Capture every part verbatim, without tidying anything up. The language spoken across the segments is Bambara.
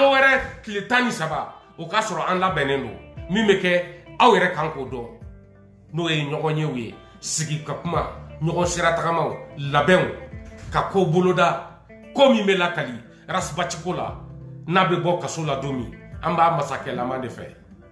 kalo wɛrɛ tile tan ni saba o k'a sɔrɔ an labɛnnen don min bɛ kɛ aw yɛrɛ kan k'o dɔn n'o ye ɲɔgɔn yew ye sigi ka kuma ɲɔgɔn sira tagamaw labɛnw ka ko boloda ko min bɛ lakali rasibaciko la n'a bɛ bɔ kaso la don min an b'a masakɛlama de fɛ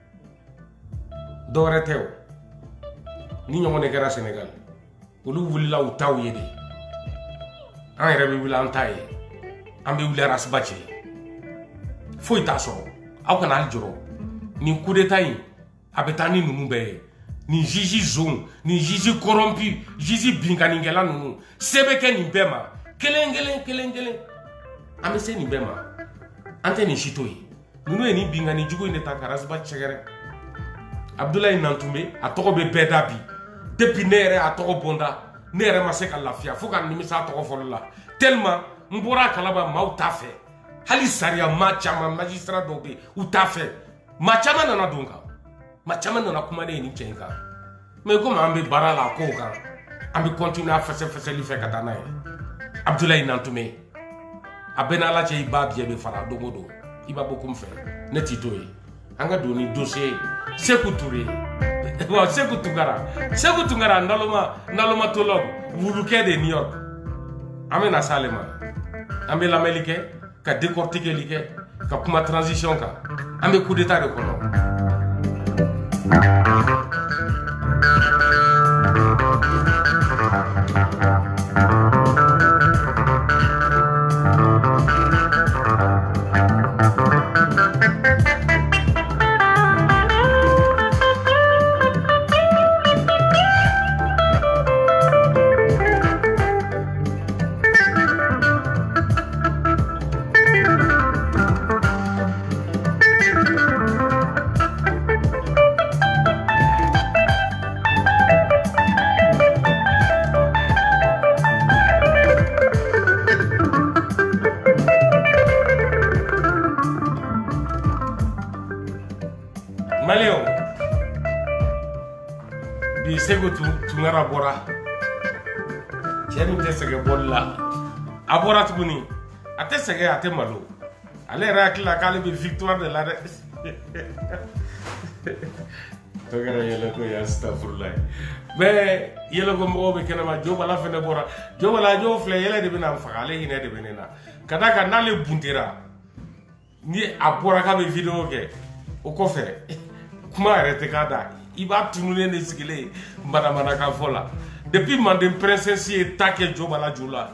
dɔwɛrɛ tɛ o ni ɲɔgɔn de kɛra Senegal olu wulila u taw ye de an yɛrɛ bɛ wuli an ta ye an bɛ wuli rasibaci foyi t'a sɔrɔ aw kana hali jɔrɔ nin coup d'état in a bɛ taa ni ninnu bɛɛ ye nin juge zone nin juge corrompu juge binkanikɛla ninnu se bɛ kɛ nin bɛɛ ma kelen kelen kelen kelen an bɛ se nin bɛɛ ma an tɛ nin si to ye ninnu ye nin binkani jugu in de ta ka rasibaci sɛgɛrɛ Abdoulaye Nantumbe a tɔgɔ bɛ bɛɛ da bi depuis ne yɛrɛ a tɔgɔ bɔnda ne yɛrɛ ma se ka lafiya fo ka nimisa a tɔgɔ fɔlɔ la tellement n bɔra kalaba maaw t'a fɛ hali sariya maa caman magistrat dɔw bɛ u t'a fɛ maa caman nana don kan maa caman nana kuma ne ye nin cɛ in kan mais komi an bɛ baara la a kow kan an bɛ continuer a fɛsɛfɛsɛli fɛ ka taa n'a ye Abdoulaye Nantumbe a bɛɛ n'ala cɛ i ba biyɛ bɛ fara don o don i b'a bɔ kun fɛ ne t'i to ye an ka don ni dossier Seku Ture wa Seku Tunkara Seku Tunkara naloma naloma tolog wulukɛ de New York an bɛ na s'ale ma an bɛ lamɛnli kɛ ka décortiquer kɛ ka kuma transition kan an bɛ coup d'état de kɔnɔ Malio bi Seku Tunkara bɔra cɛ min tɛ sɛgɛ bɔli la a bɔra tuguni a tɛ sɛgɛ a tɛ malo ale yɛrɛ hakili la k'ale bɛ victoire de la dɛ dɔ kɛra yɛlɛko ye astafurula ye mais yɛlɛko mɔgɔw bɛ kɛnɛma Jo Bala fɛnɛ bɔra Jo Bala jo filɛ yɛlɛ de bɛ na n faga ale hinɛ de bɛ ne na ka d'a kan n'ale buntera ni a bɔra k'a bɛ vidéo kɛ o kɔfɛ kuma yɛrɛ tɛ k'a da i b'a tununen de sigilen manamana kan fɔ la depuis Manden princesse ye ta kɛ Jo Bala ju la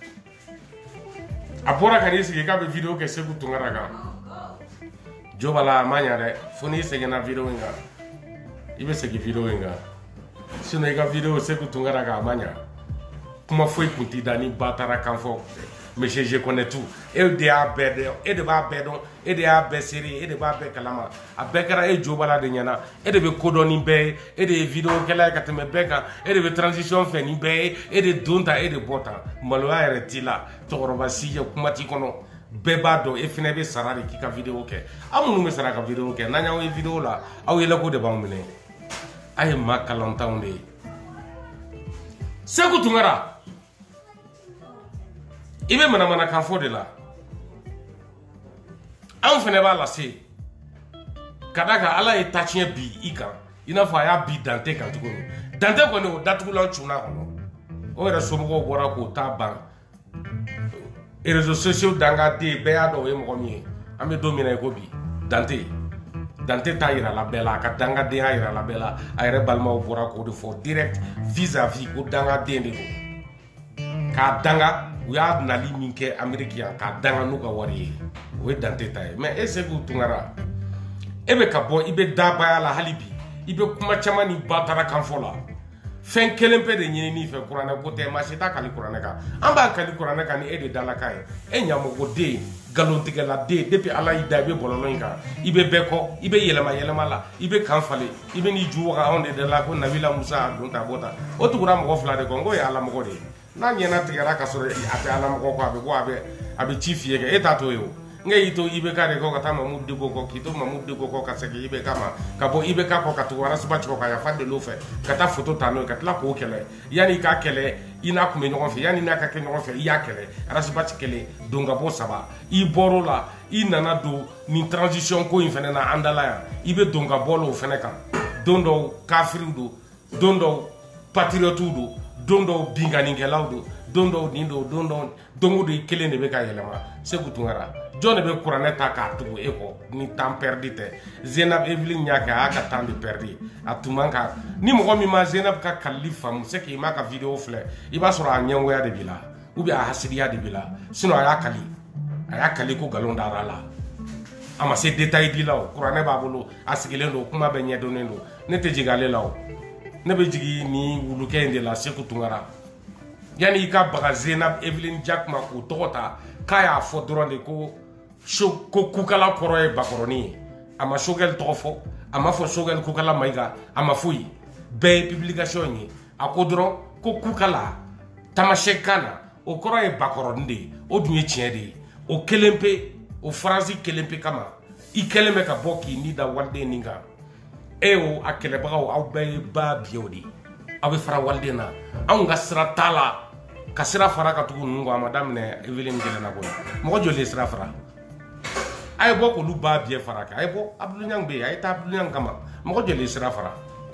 a bɔra ka n'i sigi k'a bɛ vidéo kɛ Seku Tunkara kan Jo Bala a ma ɲa dɛ fo n'i seginna vidéo in kan i bɛ segin vidéo in kan sinon i ka vidéo Seku Tunkara kan a ma ɲa kuma foyi kun t'i da ni ba taara kan fɔ monsieur je connais tout e de y'a bɛɛ dɔn e de b'a bɛɛ dɔn e de y'a bɛɛ seri e de b'a bɛɛ kalama a bɛɛ kɛra e Jo Bala de ɲɛna e de bɛ kodɔn ni bɛɛ ye e de ye vidéo kɛla ye ka tɛmɛ bɛɛ kan e de bɛ transition fɛ ni bɛɛ ye e de don ta e de bɔ ta maloya yɛrɛ t'i la cɛkɔrɔba si ye kuma t'i kɔnɔ bɛɛ b'a dɔn e fɛnɛ bɛ sara de k'i ka vidéo kɛ aw minnu bɛ sara ka vidéo kɛ n'an y'aw ye vidéo la aw yɛlɛko de b'anw minɛ a ye maa kalantanw de ye Seku Tunkara i bɛ manamanakan fɔ de la anw fɛnɛ b'a lase ka d'a kan ala ye tatiɲɛ bi i kan i n'a fɔ a y'a bi Dante kan tuguni Dante kɔni o datugulan cunna kɔnɔ o yɛrɛ somɔgɔw bɔra k'o ta ban réseaux sociaux dangaden bɛɛ y'a dɔn o ye mɔgɔ min ye an bɛ don min na i ko bi Dante Dante t'a yira la bɛɛ la a ka dangadenya yira la bɛɛ la a yɛrɛ balimaw bɔra k'o de fɔ direct vis-à-vis ko dangaden de don k'a danga u y'a nali min kɛ Amérique yan k'a danga n'u ka wari ye o ye Dante ta ye mais e Seku Tunkara e bɛ ka bɔ i bɛ dabaya la hali bi i bɛ kuma caman ni ba taara kan fɔ la fɛn kelen pe de ɲinini fɛ kuranɛ ko tɛ maa si t'a kali kuranɛ kan an b'a kali kuranɛ kan ni e de dalakan ye e ɲamɔgɔden nkalontigɛladen depuis ala y'i da i bɛ bɔlɔlɔ in kan i bɛ bɛɛ kɔ i bɛ yɛlɛma yɛlɛma la i bɛ kan falen i bɛ n'i ju waga anw de la ko Nabila Musa a don ta bɔ ta o tugura mɔgɔ fila de kɔ n ko ye ala mɔgɔ de ye n'a ɲɛna tigɛra ka sɔrɔ a tɛ ala mɔgɔ kɔ a bɛ ko a bɛ a bɛ ci f'i ye kɛ e t'a to ye o nge ito ibeka de ko kata Mahmoud de ko kito Mahmoud de ko ka segi ibeka ma ka bo ibeka ko ka to wara suba ko ka ya fa de lo fe kata photo tano ka tla ko kele yani ka kele ina ku me nyɔgɔn fɛ yani na ka kɛ ɲɔgɔn fɛ i y'a kɛlɛ arasiba ti kɛlɛ donga bo saba i bɔrɔ la i nana do ni transition ko in fɛnɛ na andala ya i be donga bɔlo fɛnɛ kan don dɔw kafiriw do don dɔw patriotiw do don dɔw binganikɛlaw do don dɔw nin do don dɔw dongo do i kelen de be ka yɛlɛma Seku Tunkara jɔn de be kuranɛ ta k'a tugu e kɔ ni temps perdu tɛ Zenab Evelyn y'a kɛ a y'a ka temps de perdu a tun man ka ni mɔgɔ min ma Zenab ka kalili faamu c'est que i m'a ka vidéo filɛ i b'a sɔrɔ a ɲɛngoya de b'i la ou bien a hasidiya de b'i la sinon a y'a kali a y'a kali ko nkalon dara la a ma se détail di la o kuranɛ b'a bolo a sigilen do kuma bɛ ɲɛdɔnnen do ne tɛ jigin ale la o ne bɛ jigin ni wulukɛ in de la Seku Tunkara yani i ka baga Zenab Evelyn Jack ma k'o tɔgɔ ta k'a y'a fɔ dɔrɔn de ko ko kukala kɔrɔ ye bakɔrɔni ye a ma Sogɛl tɔgɔ fɔ a ma fɔ Sogɛl Kukala Mayiga a ma foyi bɛɛ ye publication ye a ko dɔrɔn ko kukala tamasɛkan na o kɔrɔ ye bakɔrɔni de ye o dun ye tiɲɛ de ye o kelen pe o faransi kelen pe kama i kɛlen bɛ ka bɔ k'i ni da waliden nin kan e o a kɛlɛbagaw aw bɛɛ ye ba biyew de ye aw bɛ fara waliden na anw ka sira t'a la ka sira fara ka tugu ninnu kɔ a ma daminɛ Evelyn Gɛlɛnna ko mɔgɔ joli ye sira fara a ye bɔ k'olu ba biye fara kɛ a ye bɔ Abdou Niang bɛ yen a ye taa Abdou Niang kama mɔgɔ joli ye sira fara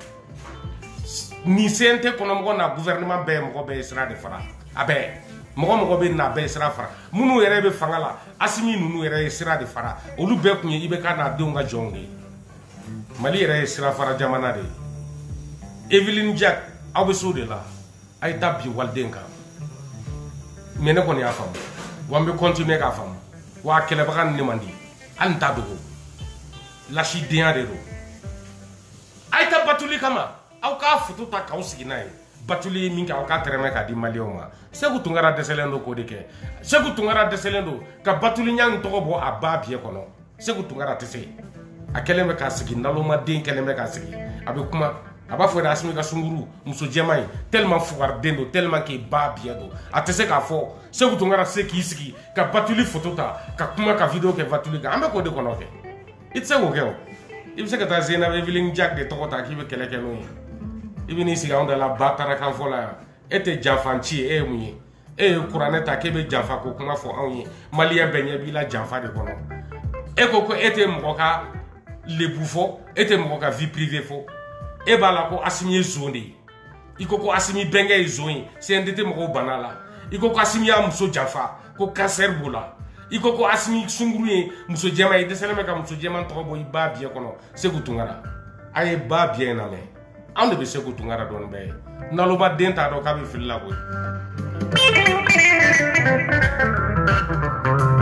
ni C N T kɔnɔ mɔgɔ na gouvernement bɛɛ mɔgɔ bɛɛ ye sira de fara a bɛɛ mɔgɔ mɔgɔ bɛ na bɛɛ ye sira fara minnu yɛrɛ bɛ fanga la Asimi ninnu yɛrɛ ye sira de fara olu bɛɛ kun ye I B K n'a denw ka jɔnw de ye Mali yɛrɛ ye sira fara jamana de ye Evelyn Jack aw bɛ so de la a ye taa bi waliden kan mais ne kɔni y'a faamu wa n bɛ continuer k'a faamu wa kɛlɛbaga ni ne man di hali n t'a dogo lasidenya de don a ye taa Batuli kama aw k'a photo ta k'aw sigi n'a ye Batuli ye min kɛ aw k'a tɛrɛmɛ k'a di maliyɛnw ma Seku Tunkara dɛsɛlen don k'o de kɛ Seku Tunkara dɛsɛlen don ka Batuli Niang tɔgɔ bɔ a ba biye kɔnɔ Seku Tunkara tɛ se a kɛlen bɛ k'a sigi nalomaden kɛlen bɛ k'a sigi a bɛ kuma a b'a fɔ de Asimi ka sunguru muso jɛman in tellement fugariden don tellement que ba biye don a tɛ se k'a fɔ Seku Tunkara se k'i sigi ka Batuli photo ta ka kuma ka vidéo kɛ Batuli kan an bɛ k'o de kɔnɔ kɛ i tɛ se k'o kɛ o i bɛ se ka taa Zenab Evelyn Jack de tɔgɔ ta k'i bɛ kɛlɛ kɛ n'o ye i bɛ n'i sigi anw da la ba taarakan fɔ la yan e tɛ janfa ci ye e ye mun ye e ye kuranɛ ta k'e bɛ janfa ko kuma fɔ anw ye maliyɛn bɛɛ ɲɛ b'i la janfa de kɔnɔ e ko ko e tɛ mɔgɔ ka lebu fɔ e tɛ mɔgɔ ka vie privée fɔ e b'a la ko Asimi ye zon de ye i ko ko Asimi bɛnkɛ ye zon ye C N D T mɔgɔw banna la i ko ko Asimi y'a muso janfa ko cancer b'o la i ko ko Asimi sunguru ye muso jɛman ye i dɛsɛlen bɛ ka muso jɛman tɔgɔ bɔ i ba biye kɔnɔ Seku Tunkara a ye ba biye in lamɛn anw de bɛ Seku Tunkara dɔɔnin bɛɛ ye nalomaden t'a dɔn k'a bɛ fili la koyi